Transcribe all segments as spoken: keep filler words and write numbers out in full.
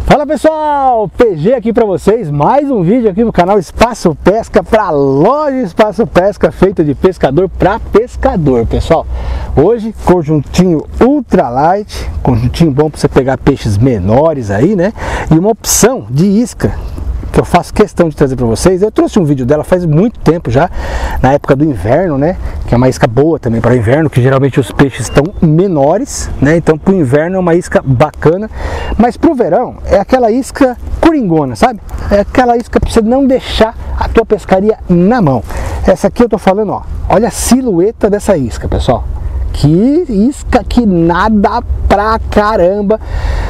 Fala pessoal, P G aqui para vocês, mais um vídeo aqui no canal Espaço Pesca, para loja Espaço Pesca, feita de pescador para pescador, pessoal. Hoje, conjuntinho ultralight, conjuntinho bom para você pegar peixes menores aí, né? E uma opção de isca que eu faço questão de trazer para vocês. Eu trouxe um vídeo dela faz muito tempo já, na época do inverno, né? Que é uma isca boa também para o inverno, que geralmente os peixes estão menores, né? Então para o inverno é uma isca bacana, mas para o verão é aquela isca coringona, sabe? É aquela isca para você não deixar a tua pescaria na mão. Essa aqui eu tô falando, ó, olha a silhueta dessa isca, pessoal. Que isca que nada pra caramba.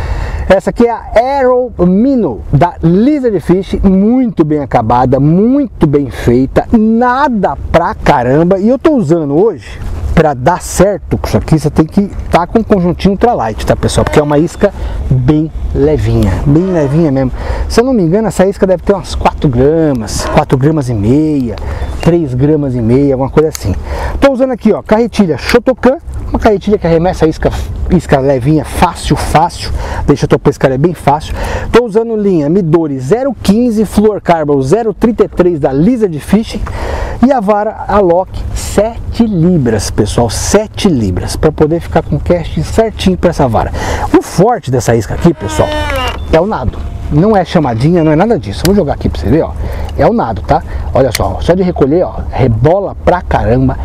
Essa aqui é a Arrow Minnow da Lizard Fish, muito bem acabada, muito bem feita, nada pra caramba. E eu tô usando hoje, para dar certo com isso aqui, você tem que estar tá com um conjuntinho ultralight, tá pessoal? Porque é uma isca bem levinha, bem levinha mesmo. Se eu não me engano, essa isca deve ter umas quatro gramas, quatro gramas e meia, três gramas e meia, alguma coisa assim. Tô usando aqui, ó, carretilha Shotokan, uma carretilha que arremessa a isca, isca levinha, fácil, fácil, deixa a tua pescaria bem fácil. Tô usando linha Midori zero quinze, Fluorocarbon zero trinta e três da Lizard Fish e a vara Alok sete libras, pessoal, sete libras, para poder ficar com o cast certinho para essa vara. O forte dessa isca aqui, pessoal, é o nado. Não é chamadinha, não é nada disso. Vou jogar aqui para você ver, ó. É o nado, tá? Olha só, só de recolher, ó, rebola pra caramba,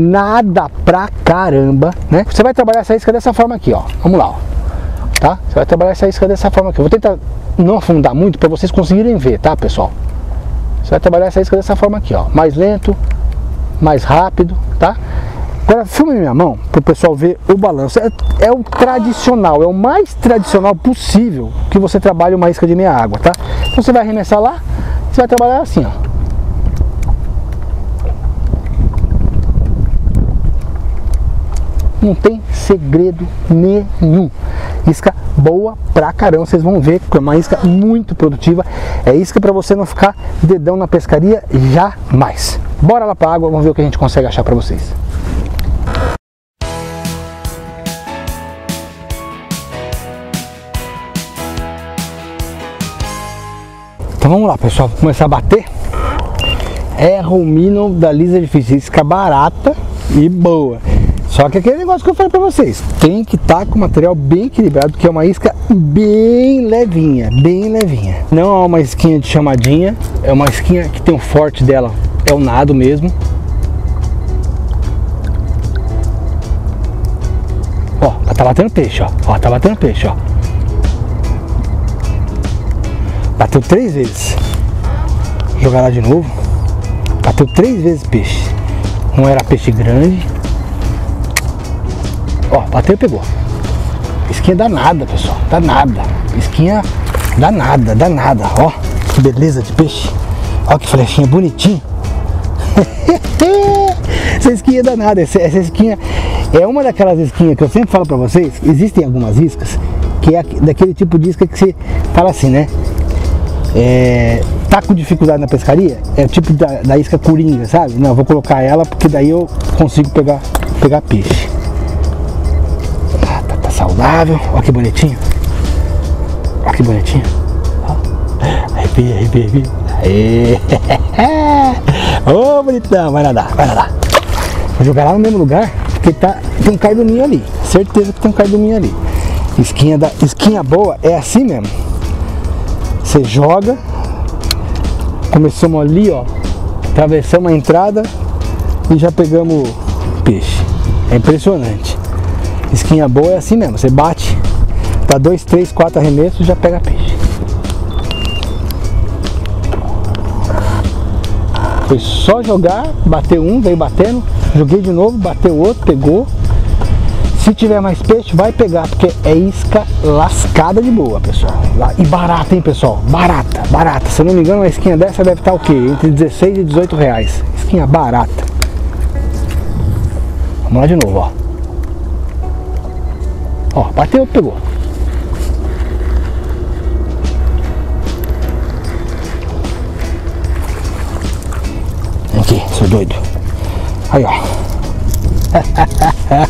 nada pra caramba, né? Você vai trabalhar essa isca dessa forma aqui, ó. Vamos lá, ó. Tá? Você vai trabalhar essa isca dessa forma aqui. Eu vou tentar não afundar muito para vocês conseguirem ver, tá, pessoal? Você vai trabalhar essa isca dessa forma aqui, ó. Mais lento, mais rápido, tá? Agora filme minha mão para o pessoal ver o balanço. É, é o tradicional, é o mais tradicional possível que você trabalhe uma isca de meia água, tá? Então você vai arremessar lá, você vai trabalhar assim, ó. Não tem segredo nenhum. Isca boa pra caramba, vocês vão ver que é uma isca muito produtiva. É isca para você não ficar dedão na pescaria jamais. Bora lá pra água, vamos ver o que a gente consegue achar para vocês. Então vamos lá, pessoal, vou começar a bater. É Arrow Minnow da Lizard Fish, isca barata e boa. Só que aquele negócio que eu falei pra vocês, tem que estar tá com o material bem equilibrado, porque é uma isca bem levinha, bem levinha. Não é uma isquinha de chamadinha, é uma isquinha que tem o forte dela, é o nado mesmo. Ó, tá batendo peixe, ó, ó, tá batendo peixe, ó. Bateu três vezes. Vou jogar lá de novo. Bateu três vezes peixe. Não era peixe grande. Ó, bateu e pegou. Isquinha danada, pessoal. Danada. Isquinha danada, danada. Ó, que beleza de peixe. Ó, que flechinha bonitinha. Essa isquinha é danada. Essa, essa isquinha é uma daquelas isquinhas que eu sempre falo pra vocês. Existem algumas iscas que é daquele tipo de isca que você fala assim, né? É, tá com dificuldade na pescaria, é o tipo da, da isca coringa, sabe? Não, vou colocar ela porque daí eu consigo pegar, pegar peixe. Ah, tá, tá saudável, olha que bonitinho. Olha que bonitinho. Arrepia, arrepia, arrepia. Ô, bonitão, vai nadar, vai nadar. Vou jogar lá no mesmo lugar, porque tá, tem um carduminho ali. Certeza que tem um carduminho ali. Isquinha, da, isquinha boa é assim mesmo. Você joga, começamos ali, ó, atravessamos a entrada e já pegamos peixe. É impressionante. Isquinha boa é assim mesmo, você bate, dá dois, três, quatro arremessos e já pega peixe. Foi só jogar, bateu um, veio batendo, joguei de novo, bateu outro, pegou. Se tiver mais peixe, vai pegar, porque é isca lascada de boa, pessoal. E barata, hein, pessoal? Barata, barata. Se eu não me engano, uma isquinha dessa deve estar o quê? Entre dezesseis e dezoito reais. Isquinha barata. Vamos lá de novo, ó. Ó, bateu, pegou. Vem aqui, sou doido. Aí, ó.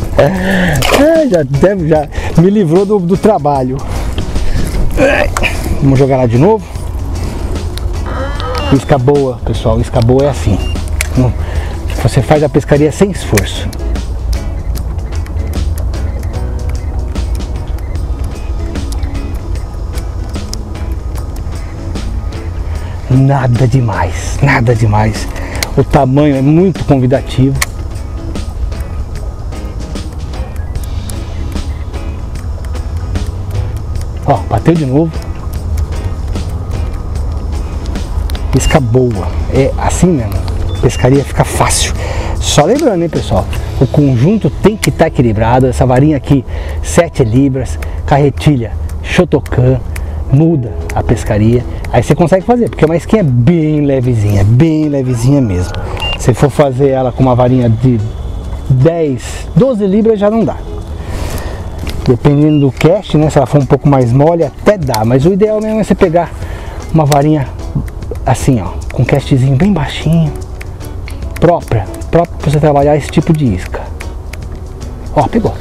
é, já, deve, já me livrou do, do trabalho. Vamos jogar lá de novo. Isca boa, pessoal, isca boa é assim. Você faz a pescaria sem esforço. Nada demais, nada demais. O tamanho é muito convidativo. Ó, bateu de novo. Isca boa, é assim mesmo. Pescaria fica fácil. Só lembrando, hein, pessoal, o conjunto tem que estar equilibrado. Essa varinha aqui, sete libras, carretilha Shotokan, muda a pescaria. Aí você consegue fazer, porque é uma isquinha bem levezinha, bem levezinha mesmo. Se for fazer ela com uma varinha de dez, doze libras já não dá. Dependendo do cast, né, se ela for um pouco mais mole até dá, mas o ideal mesmo é você pegar uma varinha assim, ó, com castzinho bem baixinho, própria, própria para você trabalhar esse tipo de isca. Ó, pegou.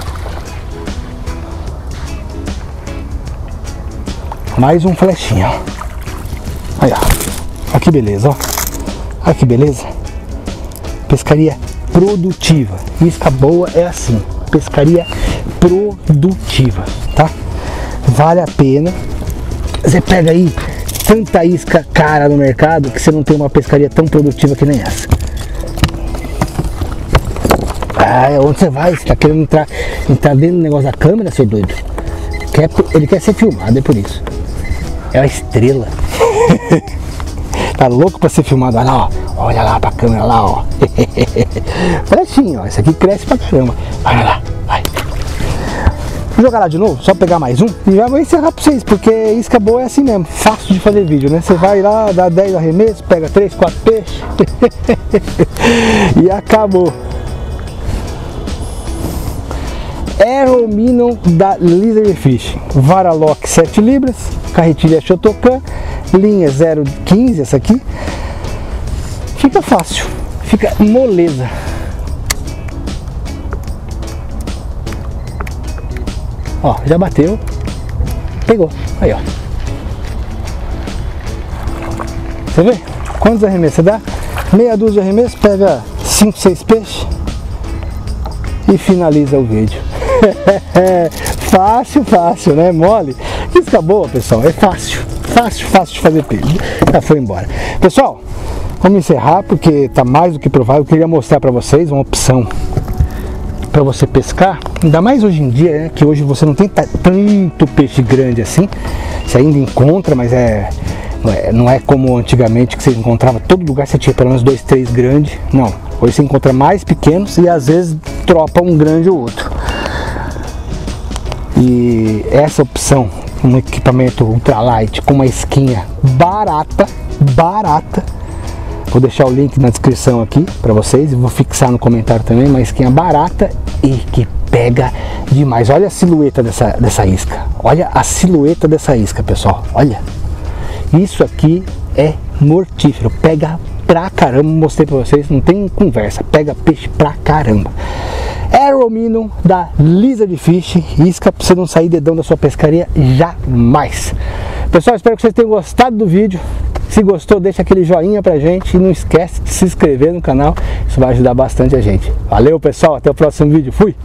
Mais um flechinho, ó. Aí, ó. Olha que beleza, ó. Olha que beleza. Pescaria produtiva. Isca boa é assim. Pescaria produtiva, tá? Vale a pena. Você pega aí tanta isca cara no mercado que você não tem uma pescaria tão produtiva que nem essa. Ah, onde você vai? Você tá querendo entrar, entrar dentro do negócio da câmera, seu doido? Quer, ele quer ser filmado, é por isso. É uma estrela. Tá louco pra ser filmado? Olha lá, ó. Olha lá pra câmera lá, ó. Flechinho, ó. Esse aqui cresce pra caramba. Olha lá, vai. Vou jogar lá de novo, só pegar mais um e já vou encerrar pra vocês, porque isca boa é assim mesmo, fácil de fazer vídeo, né? Você vai lá, dá dez arremessos, pega três, quatro peixes e acabou. Arrow Minnow da Lizard Fish, vara lock sete libras, carretilha Shotokan, linha zero quinze, essa aqui. Fica fácil, fica moleza. Ó, já bateu, pegou, aí ó. Você vê? Quantos arremessos você dá? Meia dúzia de arremessos, pega cinco, seis peixes e finaliza o vídeo. Fácil, fácil, né? Mole. Isca boa, pessoal, é fácil, fácil, fácil de fazer peixe. Já foi embora. Pessoal, vamos encerrar porque tá mais do que provável. Eu queria mostrar para vocês uma opção para você pescar, ainda mais hoje em dia, né, que hoje você não tem tanto peixe grande assim. Você ainda encontra, mas é não, é não é como antigamente que você encontrava todo lugar, você tinha pelo menos dois, três grandes. Não, hoje você encontra mais pequenos e às vezes tropa um grande ou outro. E essa opção, um equipamento ultralight com uma isquinha barata, barata. Vou deixar o link na descrição aqui para vocês e vou fixar no comentário também, uma isquinha barata e que pega demais. Olha a silhueta dessa, dessa isca, olha a silhueta dessa isca, pessoal, olha. Isso aqui é mortífero, pega pra caramba, mostrei pra vocês, não tem conversa, pega peixe pra caramba. Arrow Minnow da Lizard Fish, isca pra você não sair dedão da sua pescaria jamais. Pessoal, espero que vocês tenham gostado do vídeo. Se gostou, deixa aquele joinha pra gente e não esquece de se inscrever no canal, isso vai ajudar bastante a gente. Valeu, pessoal, até o próximo vídeo, fui!